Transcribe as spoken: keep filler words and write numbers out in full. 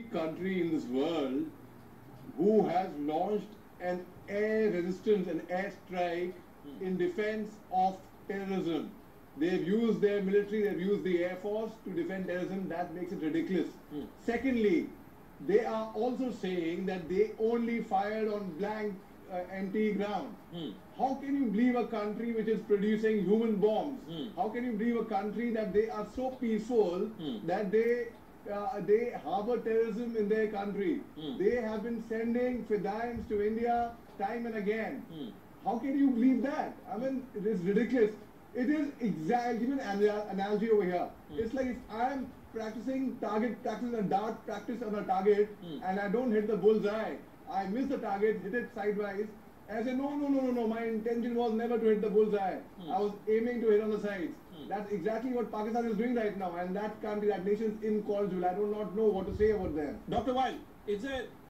only country in this world who has launched an air resistance, an air strike mm. in defense of terrorism. They've used their military, they've used the air force to defend terrorism. That makes it ridiculous. Mm. Secondly, they are also saying that they only fired on blank, uh, empty ground. Mm. How can you believe a country which is producing human bombs? Mm. How can you believe a country that they are so peaceful mm. that they uh, they harbor terrorism in their country? Mm. They have been sending fidains to India time and again. Mm. How can you believe that? I mean, it is ridiculous. It is exact. Give an analogy over here. Mm. It's like if I am practicing target practice a dart practice on a target mm. and I don't hit the bullseye. I miss the target, hit it sideways. I say, no, no, no, no, no, my intention was never to hit the bullseye. Mm. I was aiming to hit on the sides. Mm. That's exactly what Pakistan is doing right now. And that country, that nation's in called Jewel. I do not know what to say about them. Doctor Weil, is there